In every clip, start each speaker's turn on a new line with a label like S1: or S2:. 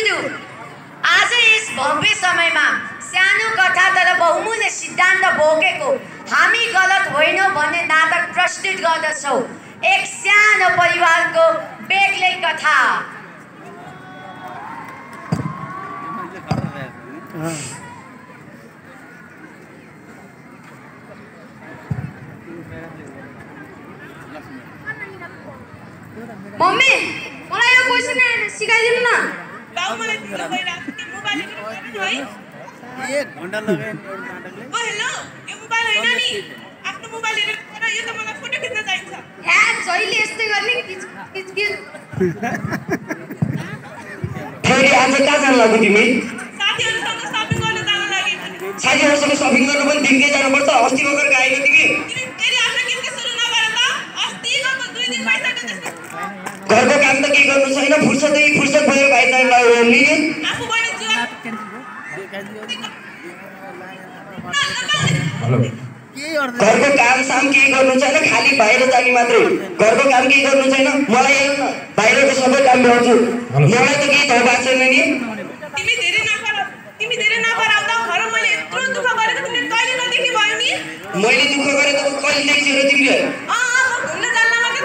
S1: सुरु आज यस भव्य समयमा सानो कथा तर बहुमूल्य सिद्धान्त बोकेको हामी गलत होइनौँ भन्ने नाटक प्रस्तुत गर्दछौँ। एक सानो परिवारको बेग्लै कथा। मम्मी मलाई यो क्वेशन सिकाइदिनु न।
S2: गाउँमाले ढिलो भइराछ के मोबाइल हेर्नु है?
S3: 1 घण्टा लगाए एउटा नाटकले।
S2: ओ हेलो, यो मोबाइल हैन नि। आफ्नो मोबाइल हेरेर तर यो त मलाई फोटो खिच्न चाहिन्छ।
S1: ह्या जहिले यस्तै गर्ने किच किच किच।
S4: फेरि आज कहाँ जान लाग्यो तिमी?
S2: साथीहरुसँग शपिङ गर्न जान लागि।
S4: साथीहरुसँग शपिङ गर्न पनि दिनकै जानुपर्छ। अस्ति भर्खर आएको तिमी।
S2: तिमी फेरि आफ्नो किनके सुरु नगर त। अस्ति गएको 2 दिन भइसक्यो त्यसको।
S4: घरको काम त के गर्नु छैन, फुर्सद भयो भाइ त लिने।
S2: आफू पनि जुवा।
S4: घरको काम साम के गर्नु छैन, खाली बाहिर जाने मात्रै। घरको काम के गर्नु छैन, मलाई हेर्नु न, बाहिरको सबै काम गर्छु। मलाई त केही थाहा भएको छैन नि।
S2: तिमी धेरै नपराउँदा घर मैले यत्रो दुःख गरेको तिमीले कहिले नदेखि भयो नि?
S4: मैले दुःख गरे त कहिले देख्छौ र तिमीले?
S2: म घुम्न जान्न मात्र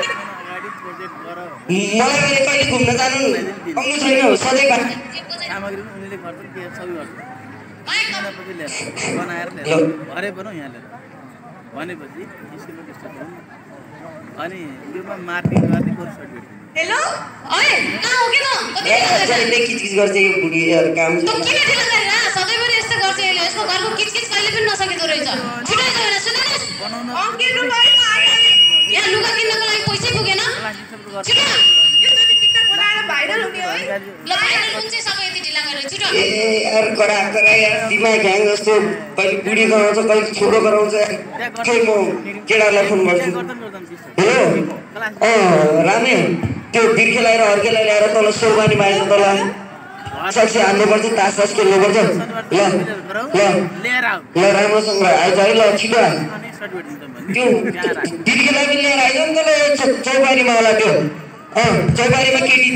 S4: मलाई मैले कहिले घुम्न जानु आउनु छैन, सधैँ
S3: सामग्री उनीले गर्छ के सबै गर्छ। पछि लिएर बनाएर लिएर घरै बनाऊ यहाँ लिएर भनेपछि स्कुलमा डिस्टर्ब गर्नु अनि ग्रुपमा मार्किङ गर्ने कोर्स सर्टिफिकेट।
S1: हेलो ओए कहाँ हो के त?
S4: जहिले किचकिच गर्छ यो बुढी यार काम।
S1: त किन ढिलो गरेर सधैँभरि यस्तो गर्छ यसले? यसको घरको किचकिच कहिले पनि नसकेको रहेछ। छिटो गएर सुन न।
S3: बनाउन
S2: अङ्कित भयो
S1: यहाँ लुगा किन्नको लागि पैसै पुगेन। छिटो
S2: यो त टिकटक बनाएर भाइरल हुने हो है।
S1: ल भाइरल कुन चाहिँ सबै यति ढिला गरेर छिटो।
S4: ए यार करा यार दिमाग ह्याङ जस्तो कहिले बुढी गराउँछ कहिले छोरो गराउँछ। खै म केटालाई फोन गर्छु। हेलो रामे त्यो बिर्खेलाई र हर्केलाई ल्याएर तल सोरबानी बाहिर तल सक्से हान्नुपर्छ, तास खेल्नुपर्छ। ल ल
S3: लिएर आऊ
S4: ल राम्रोसँग आइज है। ल छिटो
S3: अनि सर्टिफिकेट दिन्छ भने
S4: त्यो बिर्खेलाई पनि लिएर आइज नि तल चौबारीमा होला त्यो। चौबारीमा केटी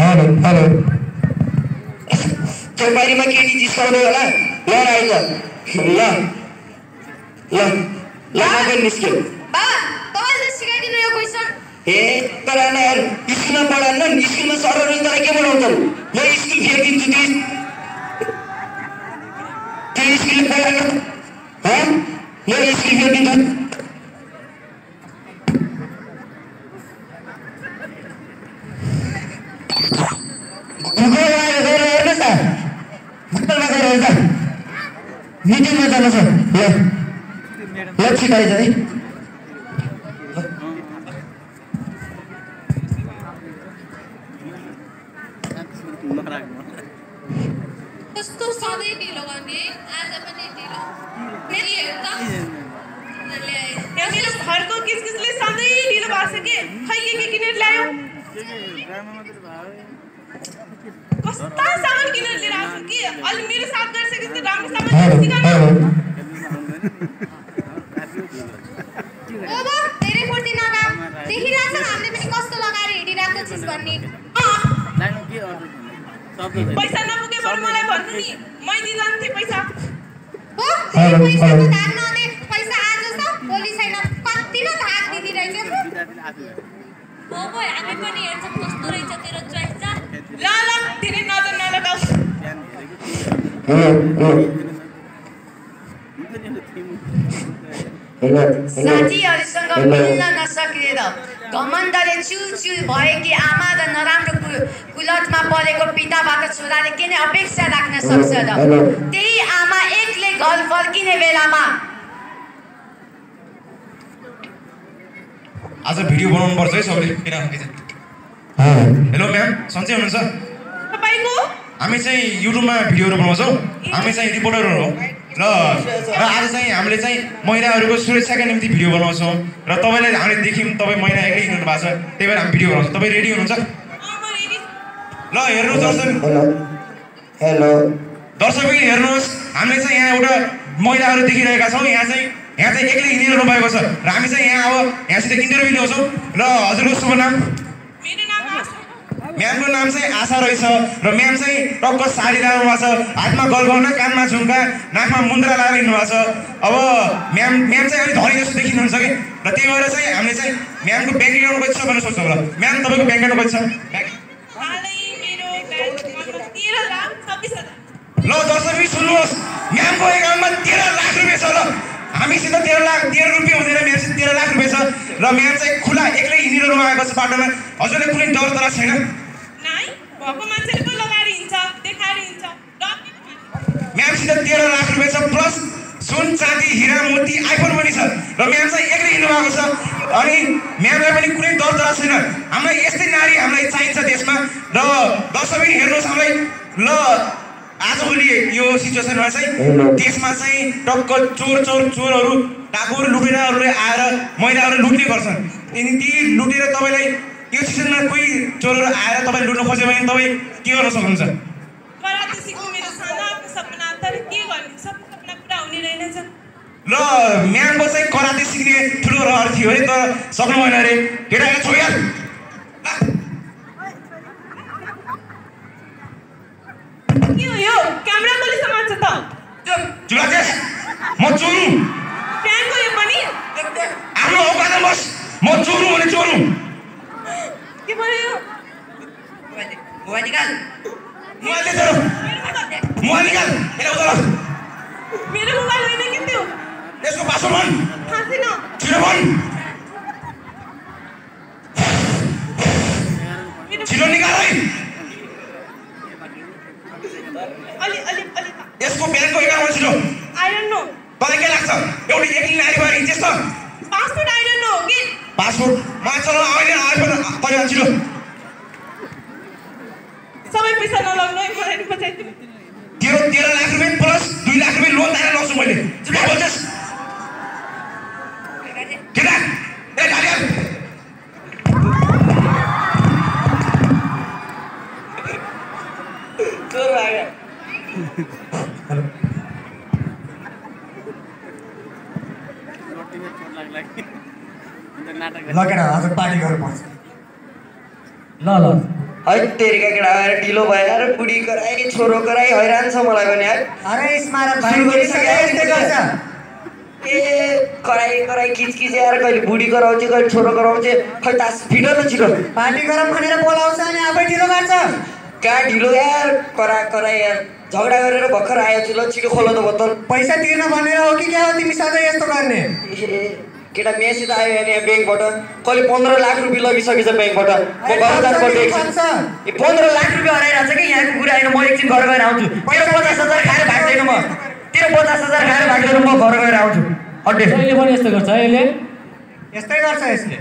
S4: चौबारीमा केटी जिस्काउने होला। लिएर आइज। ल ल ल म पनि निस्क्यो।
S1: बाबा तपाईले सिकाइदिनु यो क्वेशन।
S4: ए तर यार स्कुलमा पढान्न, स्कुलमा सरहरूले तँलाई के पढाउँछन्? म स्कुल फेरिदिन्छु त्यो स्कुलले पढाएको। म स्कुल फेरिदिन्छु। गुगलमा गएर हेर्नुहोस् न, गुगलमा गएर हेर्छ मिटिङमा जानु छ। ल छिटो आइज है।
S1: कस्तो सधैँ ढिलो गर्ने, आज पनि ढिलो। फेरि हेर त
S2: मेरो घरको किसकिसले सधैँ ढिलो भएको छ के? खै के किनेर ल्यायो? कस्ता सामान किनेर लिएर आएको कि? अलि मेरो साथ गरिसकेपछि राम्रो सामान सिकाउनु।
S1: ओबो धेरै फुर्ती नगा। देखिरहेछ हामीले पनि कस्तो लगाएर हिँडिरहेको छस् भन्ने।
S3: लानु के अर्डर शब्द
S2: पैसा नपुगे बरु मलाई भन्नु नि, मै दिइरहन्थे पैसा।
S1: हो फेरि पैसाको धान नदे। पैसा आज छ भोलि छैन। कति न धाक दिदिरहेछ।
S5: ओबो हामी पनि हेर्छौँ कस्तो रहेछ तेरो चोइस छ।
S2: ल ल धेरै नजर नलगाऊ।
S1: साथीहरूसँग मिल्न नसकेर घमण्डले चुचु भए कि आमा र नराम्रो कुलतमा परेको पिताबाट छोराले के नै अपेक्षा राख्न सक्छ र? त्यही आमा एक्लै घर फर्किने बेलामा
S6: आज भिडियो बनाउनु पर्छ है सबैले। किन हेलो म्याम, सन्चै हुनुहुन्छ?
S2: तपाईको
S6: हामी चाहिँ युट्युबमा भिडियोहरू बनाउँछौँ। हामी चाहिँ रिपोर्टरहरू हो र आज चाहिँ हामीले चाहिँ महिलाहरूको सुरक्षाका निम्ति भिडियो बनाउँछौँ र तपाईँलाई हामीले देख्यौँ तपाईँ महिला एक्लै हिँड्नु भएको छ, त्यही भएर हामी भिडियो बनाउँछौँ। तपाईँ रेडी हुनुहुन्छ? ल हेर्नुहोस् दर्शकले हेर्नुहोस्, हामीले चाहिँ यहाँ एउटा महिलाहरू देखिरहेका छौँ। यहाँ चाहिँ एक्लै हिँडिरहनु भएको छ र हामी चाहिँ यहाँ अब यहाँसित इन्टरभ्यू ल्याउँछौँ। ल हजुरको शुभ नाम?
S2: मेरो नाम
S6: म्यामको नाम चाहिँ आशा रहेछ र म्याम चाहिँ टक्क साडी लगाउनु भएको छ, हातमा गलगौना, कानमा झुम्का, नाकमा मुन्द्रा लगाएर हिँड्नु भएको छ। अब म्याम चाहिँ अलिक धनी जस्तो देखिनुहुन्छ कि, र त्यही भएर चाहिँ हामीले चाहिँ म्यामको ब्याङ्क एकाउन्ट कति छ भनेर सोच्छौँ। ल म्याम तपाईँको ब्याङ्क एकाउन्ट कति छ? ल दर्शक सुन्नुहोस्, म्यामको एकाउन्टमा 13 लाख रुपियाँ छ। ल हामीसित 13 रुपियाँ हुँदैन, म्यामसित 13 लाख रुपियाँ छ र म्याम चाहिँ खुला एक्लै हिँडिरहनु भएको छ बाटोमा। हजुरले कुनै डर तरा छैन? म्यामसित 13 लाख रुपियाँ छ प्लस सुन, चाँदी, हिरा, मोती, आइफोन पनि छ र म्याम चाहिँ एक्लै हिँड्नु भएको छ। अनि म्यामलाई पनि कुनै डर तरा छैन। हामीलाई यस्तै नारी हामीलाई चाहिन्छ देशमा। र दर्शक हेर्नुहोस् हामीलाई, ल आजभोलि यो सिचुएसनमा चाहिँ देशमा चाहिँ टक्क चोरहरू, डाकुहरू, लुटेराहरूले आएर महिलाहरू लुट्ने गर्छन्। ती लुटेर तपाईँलाई यो सिजनमा कोही चोरहरू आएर तपाईँले लुट्न खोज्यो भने तपाईँ के गर्न सक्नुहुन्छ? ल म्यामको चाहिँ कराते सिक्ने ठुलो रहर थियो अरे, तर सक्नु भएन अरे। केटाको छोया म चोरु आफ्नो औकातमा बस। म चोरु भने चोरु। मोबाइल निकाल।
S2: मेरो मोबाइल होइन के त्यो?
S6: यसको पासवर्ड भन्।
S2: थाहा छैन।
S6: छिटो भन्। छिटो निकाल है। यसको ब्याङ्कको एकाउन्ट छिटो।
S2: I don't know.
S6: तपाईँ के लाग्छ एउटी एक्लै नारी भएर हिँड्छ त?
S2: पासपोर्ट आई डोन्ट नो के?
S6: पासपोर्ट मलाई चलाउन आउँदैन, आइफोन तपाईँ छिटो।
S2: सबै पैसा नलाग्नु है, मलाई नि बचाइदिनु।
S6: 13 लाख रुपियाँ प्लस 2 लाख रुपियाँ लोन तारेर लग्छु मैले। के बोल्छस् केटा? ए ढालिया
S4: चोर आयो।
S7: लगेर आज पार्टी गर्नुपर्छ। ल
S4: है तेरिका केटा आएर ढिलो भएर बुढी कराई, छोरो कराई, हैरान छ मलाई पनि यार।
S7: अरे स्मारक भाइ गरिसक्यो यस्तै गर्छ।
S4: ए कराई खिचखिच यार, कहिले बुढी कराउँछ, कहिले छोरो कराउँछ। खै तास फिटो न छिटो।
S7: पार्टी गरौँ भनेर बोलाउँछ अनि आफै ढिलो गर्छ।
S4: कहाँ ढिलो यार, कराई यार। झगडा गरेर भर्खर आयो छु। ल छिटो खोलो त बोतल।
S7: पैसा तिर्न भनेर हो कि क्या हो तिमी सधैँ यस्तो गर्ने?
S4: केटा मेसित आयो भने यहाँ ब्याङ्कबाट कहिले 15 लाख रुपियाँ लगिसकेछ ब्याङ्कबाट। म घर जानुपर्छ। 15 लाख रुपियाँ हराइरहेको छ कि यहाँको कुरा होइन। म एकछिन घर गएर आउँछु। तेरो 50,000 खाएर भाग्दैन म। तेरो 50,000 खाएर भाग्दैन म, घर गएर आउँछु। अड्डे
S8: अहिले पनि यस्तो गर्छ है, यसले
S7: यस्तै गर्छ यसले।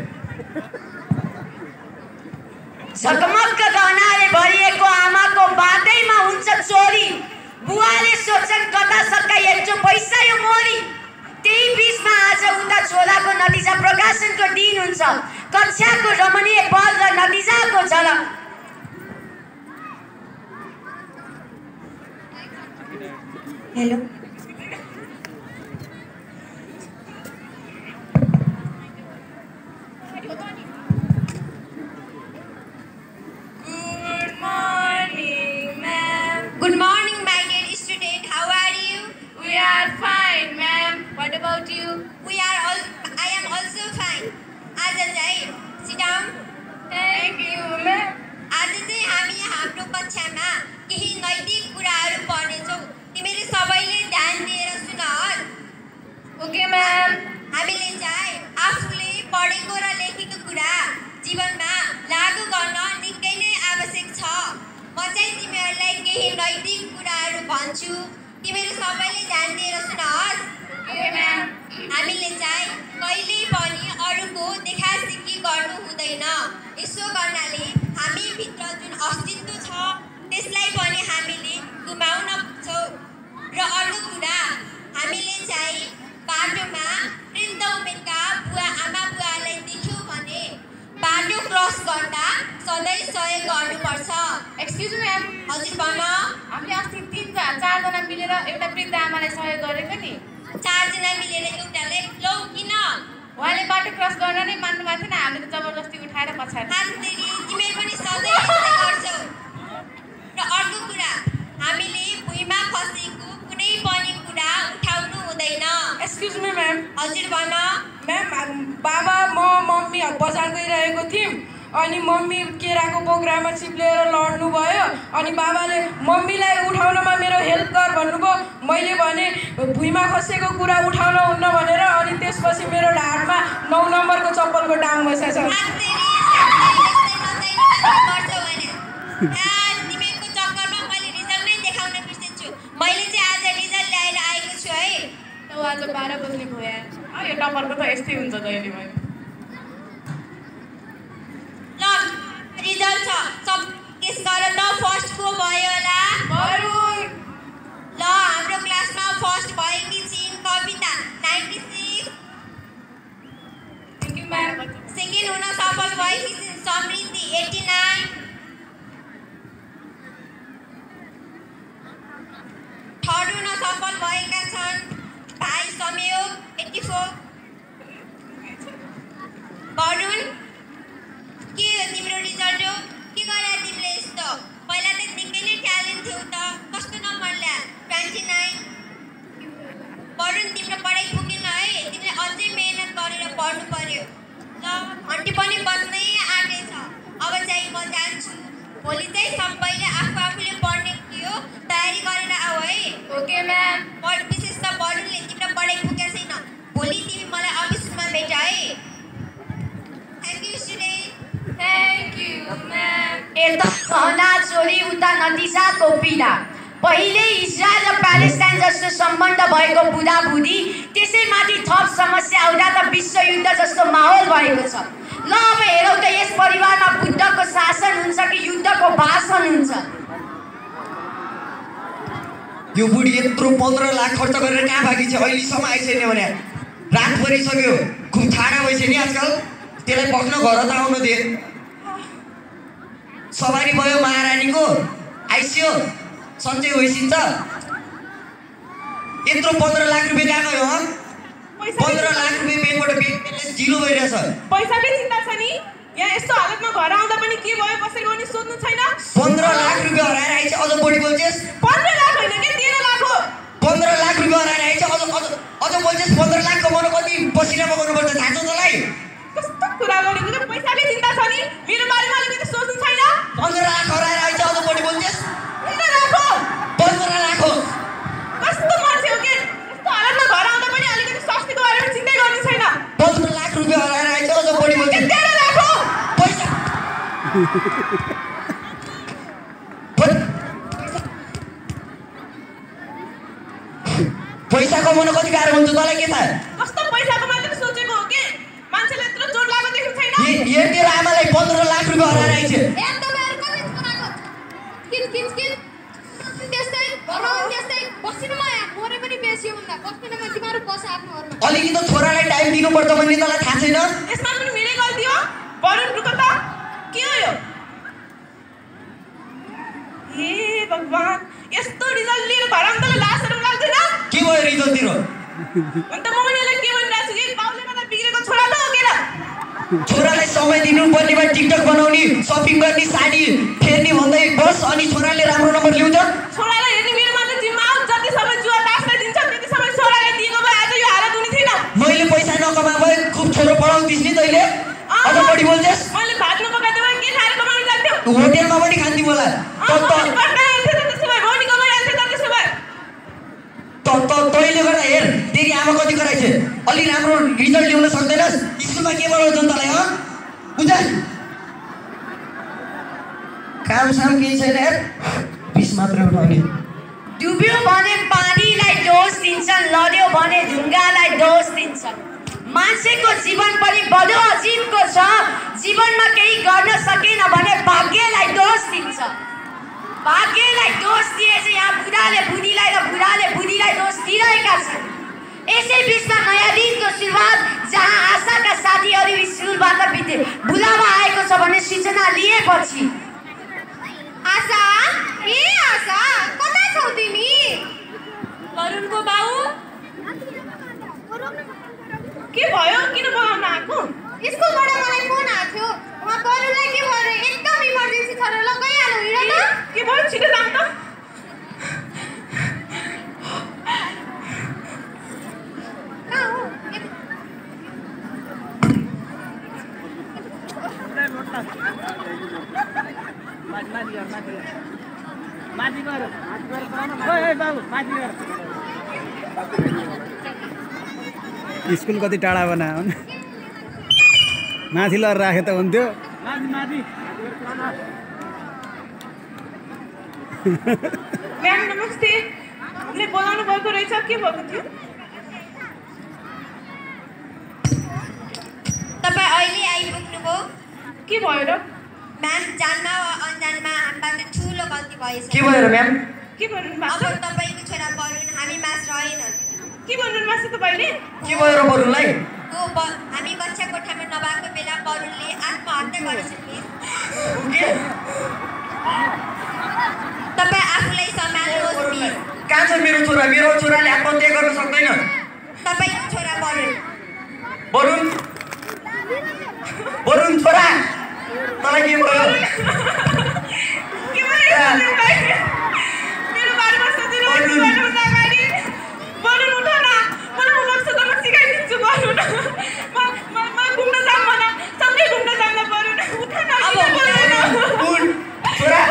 S1: झकमक्क गहनाले भरिएको आमाको बाटैमा हुन्छ चोरी। बुवाले सोच्छन् कता सक्का हेर्छु पैसा यो मोरी। त्यही बिचमा आज उता छोराको नतिजा प्रकाशनको दिन हुन्छ। कक्षाको रमणीय पल र नतिजाको झलक। Hello Good morning, my dear student. How are you?
S5: We are fine, ma'am. What about you?
S1: I am also fine. आज चाहिँ sit down.
S5: Thank you, ma'am.
S1: आज चाहिँ हामी हाम्रो कक्षामा केही नैतिक कुराहरू पढ्नेछौँ। तिमीले सबैले ध्यान दिएर सुनहोस्।
S5: Okay, ma'am.
S1: हामीले चाहिँ आफूले पढेको र लेखेको कुरा जीवनमा लागू गर्न निकै नै आवश्यक छ। म चाहिँ तिमीहरूलाई केही नैतिक कुराहरू भन्छु। तिमीहरू सबैले ध्यान दिएर सुनहोस्।
S5: Okay, ma'am.
S1: हामीले चाहिँ कहिल्यै पनि अरूको देखासेखी गर्नु हुँदैन। यसो गर्नाले हामी भित्र जुन अस्तित्व छ त्यसलाई पनि हामीले गुमाउन पुग्छौँ। र अर्को कुरा, हामीले चाहिँ बाटोमा वृद्ध उमेरका आमा बुवालाई देख्यौँ भने बाटो क्रस गर्दा सधैँ सहयोग गर्नुपर्छ।
S5: Excuse me, ma'am.
S1: हजुर भन।
S5: हामीले अस्ति 4जना मिलेर एउटा वृद्ध आमालाई सहयोग गरेको नि।
S1: 4जना मिलेर एउटालाई लौ किन?
S2: उहाँले बाटो क्रस गर्न नै मान्नु भएको थिएन, हामीले त जबरजस्ती उठाएर पछाडि।
S5: तिमीहरू पनि सधैँ यस्तै गर्छौ। र अर्को कुरा, हामीले भुइँमा खसेको कुनै पनि कुरा उठाउनु हुँदैन।
S2: Excuse me ma'am.
S5: हजुर भन।
S2: म्याम, बाबा म मम्मी बजार गइरहेको थियौँ अनि मम्मी केराको बोक्रामा चिप्लेर लड्नु भयो अनि बाबाले मम्मीलाई उठाउनमा मेरो हेल्प गर भन्नुभयो। मैले भने भुइँमा खसेको कुरा उठाउन हुन्न भनेर अनि त्यसपछि मेरो ढाडमा 9 नम्बरको चप्पलको डाङ बसेछ।
S5: तिमीहरूको चक्करमा मैले रिजल्ट नै देखाउन बिर्सेछु। मैले चाहिँ आज रिजल्ट ल्याएर आएको छु है।
S2: त आज 12 बज्ने भयो। यो टपरको त यस्तै हुन्छ जहिले मैले।
S5: ल रिजल्ट छ, सब केस गर त। फर्स्ट को भयो होला?
S2: वरुण।
S5: ल हाम्रो क्लासमा फर्स्ट भएकी छिन् Kavita 96।
S2: Thank you ma'am.
S5: Second हुन सफल भएकी छिन् समृद्धि 89। थर्ड हुन सफल भएका छन् भाइ संयोग 84। वरुण के हो तिम्रो रिजल्ट हो? के गरे तिमीले यस्तो? पहिला त निकै नै ट्यालेन्ट थियो त। कस्तो नम्बर ल्या? 29। वरुण तिम्रो पढाइ पुगेन है, तिमीले अझै मेहनत गरेर पढ्नु पर्यो। ल घन्टी पनि बज्नै आँटेछ। अब चाहिँ म जान्छु। भोलि चाहिँ सबैले आफूले पढ्ने थियो तयारी गरेर आऊ है।
S2: Okay ma'am.
S5: विशेष त वरुणले तिम्रो पढाइ पुगेको छैन। भोलि तिमी मलाई अफिसमा भेट है। Thank you student.
S2: Thank you ma'am.
S1: यता गहना चोरी उता नतिजाको पीडा। पहिले इजरायल र प्यालेस्टाइन जस्तो सम्बन्ध भएको बुदाबुदी, त्यसैमाथि थप समस्या आउँदा त विश्वयुद्ध जस्तो माहौल भएको छ। ल अब हेरौँ त यस परिवारमा बुद्धको शासन हुन्छ कि युद्धको भाषण हुन्छ।
S4: यो बुढी यत्रो 15 लाख खर्च गरेर कहाँ भागी छ? अहिलेसम्म आइसकेन भने रात परिसक्यो, खुब ठाडा भइसक्यो नि आजकल। त्यसलाई बग्न घर त आउन दे। सवारी भयो महारानीको, आइसियो सन्चै होइसिन्छ। यत्रो 15 लाख रुपियाँ कहाँ गयो? 15 लाख रुपियाँ ब्याङ्कबाट जिरो भइरहेछ।
S2: पैसाकै चिन्ता छ नि? यहाँ यस्तो हालतमा घर आउँदा पनि के भयो कसरी हो नि सोध्नु छैन?
S4: 15 लाख रुपियाँ हराएर आइछ, अझ बढी बोल्छेस।
S2: 15 लाख होइन के 13 लाख हो।
S4: 15 लाख रुपियाँ हराएर आइछ, अझ बोल्छेस। 15 लाख कमाउनु कति पसिना बगाउनुपर्छ थाहा छ तँलाई?
S2: कस्तो कुरा गरेको त? पैसाकै चिन्ता छ नि? मेरो बारेमा अलिकति सोच्नु छैन?
S4: 15 लाख हराएर आइछ, अझ बढी बोल्छेस।
S2: 15 लाख हो।
S4: 15 लाख हो।
S2: कस्तो मान्छे हो के? यस्तो हालतमा घर आउँदा पनि अलिकति स्वास्थ्यको बारेमा चिन्तै गर्नु छैन।
S4: 15 लाख रुपियाँ हराएर आइछ, अझ बढी बोल्छेस।
S2: 13 लाख हो।
S4: पैसा पैसा कमाउन कति गाह्रो हुन्छ तँलाई के थाहा?
S2: कस्तो पैसाको मात्र सोचेको हो के? मान्छेले यत्रो जोड लागेको देख्नु छैन?
S4: हेर तेरो आमालाई 15 लाख रुपियाँ हराएर आइछ। अलिकति त छोरालाई टाइम दिनुपर्छ भन्ने तँलाई थाहा छैन?
S2: यसमा पनि मेरै गल्ती हो? वरुण रुक त। के हो यो? हे भगवान, यस्तो रिजल्ट लिएर घर आउनु तँलाई लाज शरम लाग्दैन?
S4: के भयो रिजल्ट तिरो?
S2: अन्त म उनीहरूलाई के भनिरहेको छु कि बाउले मलाई बिग्रेको छोरा त हो के र?
S4: छोरालाई समय दिनुपर्ने भए टिकटक बनाउने, सपिङ गर्ने, साडी फेर्ने भन्दै बस अनि छोराले राम्रो नम्बर ल्याउँछ।
S2: छोरालाई हेर्ने मेरो मात्र जिम्मा हो। जति समय जुवा तासलाई दिन्छ त्यति समय छोरालाई दिएको भए आज यो हालत हुने थिएन।
S4: मैले पैसा नकमा भए खुब छोरो पढाउँथिस् नि तैँले, अझ बढी बोल्छेस।
S2: मैले भात नपकाएको भए के खाएर कमाउनु जान्थ्यो?
S4: होटेलमा पनि खान्थ्यो होला। तैँले गर्दा हेर तेरी आमा कति कराइछ। अलि राम्रो रिजल्ट ल्याउन सक्दैनस्? स्कुलमा के बनाउँछ तँलाई? बुझ काम साम केही छैन हेर, 20 मात्र उठाउने।
S1: डुब्यो भने पानीलाई दोष दिन्छन्, लड्यो भने ढुङ्गालाई दोष दिन्छन्। मान्छेको जीवन पनि बडो अजीबको छ। जीवनमा केही गर्न सकेन भने भाग्यलाई दोष दिन्छ। भाग्यलाई दोष दिए चाहिँ यहाँ बुढाले बुढीलाई र बुढाले बुढीलाई दोष दिइरहेका छन्। यसै बिचमा नयाँ दिनको सुरुवात, जहाँ आशाका साथीहरू स्कुलबाट बुलावा आएको छ भन्ने सूचना लिएपछि
S5: आशा, ए आशा, कता छौ तिमी?
S2: वरुणको बाउ के भयो? किन बोलाउनु
S8: स्कुल कति टाढा बना माथि लएर राखे त हुन्थ्यो।
S2: म्याम नमस्ते, उसले बोलाउनु भएको रहेछ, के भएको थियो?
S5: तपाईँ अहिले आइपुग्नुभयो।
S2: के भयो र?
S5: म्याम, जानमा वा अनजानमा हामीबाट ठुलो गल्ती भएछ।
S4: के भयो र म्याम?
S2: के भन्नु
S5: अब
S2: भएको छ?
S5: तपाईँको छोरा वरुण हामी माझ रहेनन्।
S2: के भन्नु भएको छ तपाईँले?
S4: के भयो र वरुणलाई?
S5: हामी कक्षा कोठामा नभएको बेला वरुणले आत्महत्या गरेछन् मिस। तपाईँ आफूलाई सम्हाल्नुहोस् मिस।
S4: कहाँ छ मेरो छोरा? मेरो छोराले आत्महत्या गर्न सक्दैन।
S5: तपाईँको छोरा वरुण।
S4: वरुण वरुण छोरा तँलाई के भयो?
S2: के भयो मेरो बारेमा सोचेर गर्नुभन्दा अगाडि वरुण उठ न, मलाई उलक्ष गर्न सिकाइदिन्छु वरुण। म घुम्न जाऊँ भन, सँगै घुम्न जाऊँ न वरुण, उठ न।
S4: उठ छोरा।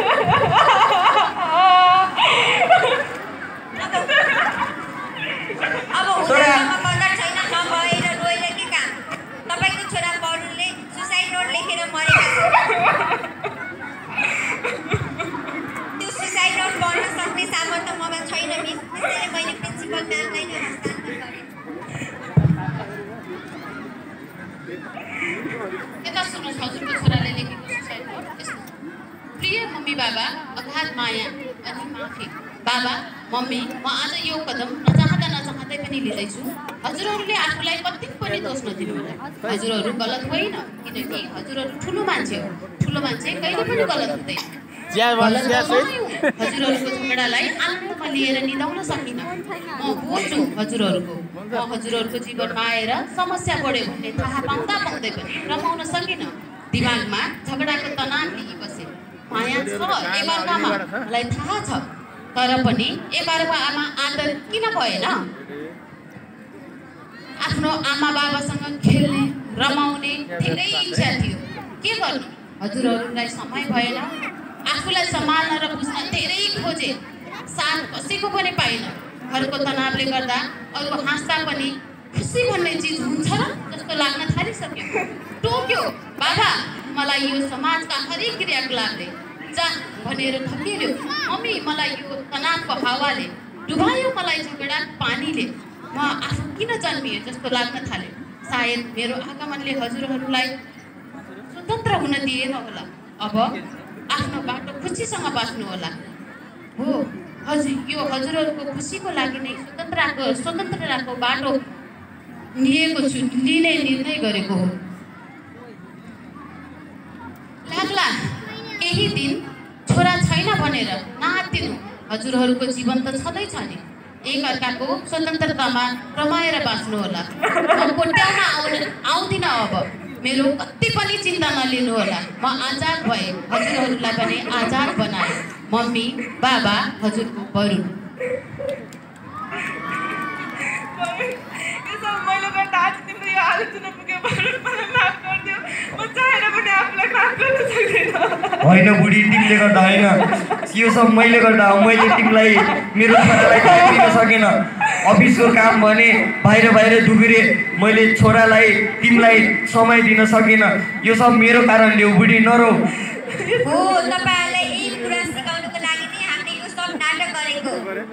S5: अब उनीसँग मद्दत छैन, नभएर रोएर के काम? तपाईँको छोरा वरुणले सुसाइड नोट लेखेर मरेका छन्। त्यो सुसाइड नोट पढ्न सक्ने सामर्थ्य ममा छैन मिस, त्यसैले मैले प्रिन्सिपल म्यामलाई नै हस्तान्तरण गरेँ।
S9: यता सुन्नुहोस्, हजुरको छोराले लेखेको सुसाइड नोट यस्तो: प्रिय मम्मी बाबा, अगाध माया अनि माफी। बाबा मम्मी, म आज यो कदम नचाहँदै पनि लिँदैछु। हजुरहरूले आफूलाई कति पनि दोष नदिनु होला। हजुरहरू गलत होइन, किनकि हजुरहरू ठुलो मान्छे हो। ठुलो मान्छे कहिले पनि गलत हुँदैन। हजुरहरूको झगडालाई आनन्दमा लिएर निदाउन सकिनँ। म बुझ्छु हजुरहरूको। म हजुरहरूको जीवनमा आएर समस्या बढ्यो भन्ने थाहा पाउँदै पनि रमाउन सकिनँ। दिमागमा झगडाको तनाव लिइबसे। माया छ एबारकामा, मलाई थाहा छ, तर पनि एबारकामा आदर किन भएन? आफ्नो आमा बाबासँग खेल्ने रमाउने धेरै इच्छा थियो। के गर्नु, हजुरहरूलाई समय भएन। आफूलाई सम्हाल्न र बुझ्न धेरै खोजे, साथ कसैको पनि पाइन। घरको तनावले गर्दा अरू हाँस्दा पनि खुसी भन्ने चिज हुन्छ र जस्तो लाग्न थालिसक्यो। टोक्यो, बाबा मलाई यो समाजका हरेक क्रियाकलापले जा भनेर थपिल्यो। मम्मी मलाई यो तनावको हावाले डुबायो, मलाई झगडा पानीले। म आफू किन जन्मिएँ जस्तो लाग्न थाल्यो। सायद मेरो आगमनले हजुरहरूलाई स्वतन्त्र हुन दिएन होला। अब आफ्नो बाटो खुसीसँग बाँच्नु होला। हो हजुर, यो हजुरहरूको खुसीको लागि नै स्वतन्त्रताको बाटो लिने निर्णय गरेको हो। लाग्ला केही दिन छोरा छैन भनेर नआत्तिनु। हजुरहरूको जीवन त छँदैछ नि। एक अर्काको स्वतन्त्रतामा रमाएर बाँच्नु होला। म कोट्याउन आउँदिनँ। अब मेरो कति पनि चिन्ता नलिनु होला। म आजाद भएँ, हजुरहरूलाई पनि आजाद बनाएँ। मम्मी बाबा, हजुरको वरुण।
S2: मैले गर्दा आज तिम्रो यो आलोचना पुग्यो वरुण, मलाई माफ गरिदियो। म चाहेर पनि आफूलाई माफ गर्न सक्दिनँ।
S4: होइन बुढी, तिमीले गर्दा होइन, यो सब मैले गर्दा हो। मैले तिमीलाई, मेरो छोरालाई टाइम दिन सकेन। अफिसको काम भने बाहिर डुबिरे। मैले छोरालाई तिमीलाई समय दिन सकिनँ। यो सब मेरो कारणले हो बुढी, नरो।
S5: हो, तपाईँहरूलाई यही कुरा सिकाउनुको लागि नै हामीले यो सब नाटक गरेको।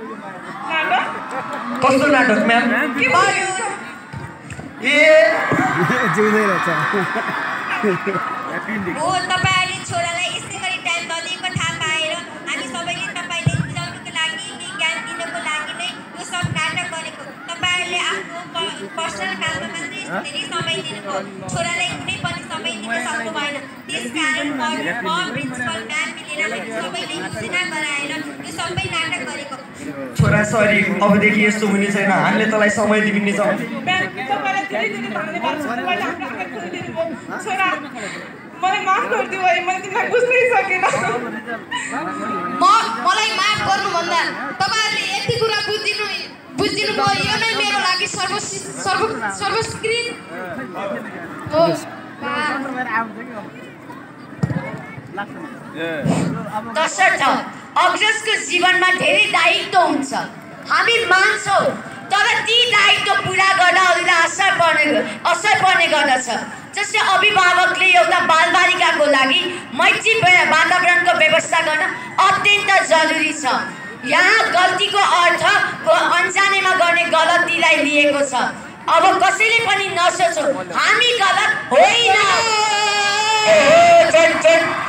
S4: कस्तो नाटक म्याम? ए
S8: जिउँदै रहेछ।
S5: हो, तपाईँहरूले छोरालाई यसै गरी टाइम नदिएको थाहा पाएर हामी सबैले तपाईँले बुझाउनुको लागि, ज्ञान दिनको लागि नै यो सब नाटक गरेको। तपाईँहरूले आफ्नो पर्सनल काममा मात्रै धेरै समय दिनुभयो, छोरालाई कुनै पनि समय दिन सक्नु भएन। त्यसकारण म प्रिन्सिपल म्याम मिलेर सबैले योजना गराएर यो सबै नाटक गरेको।
S4: छोरा सरी, अबदेखि यस्तो हुने छैन। हामीले तँलाई समय दिनेछौँ।
S2: तपाईँलाई धेरै धन्यवाद। तपाईँले आफ्नो आँखा खोलिदिनु भयो। छोरा मलाई माफ गरिदियो है, मैले तिमीलाई बुझ्नै सकेन।
S9: मलाई माफ गर्नुभन्दा तपाईँहरूले यति कुरा बुझिदिनु भयो, यो नै मेरो लागि सर्वस्कृत हो।
S1: तसर्थ अग्रजको जीवनमा धेरै दायित्व हुन्छ, हामी मान्छौँ, तर ती दायित्व पुरा गर्न अरूलाई असर पर्ने गर्दछ। जस्तै अभिभावकले एउटा बालबालिकाको लागि मैत्री वातावरणको व्यवस्था गर्न अत्यन्त जरुरी छ। यहाँ गल्तीको अर्थ अन्जानेमा गर्ने गलतीलाई लिएको छ। अब कसैले पनि नसोचौँ हामी गलत होइन।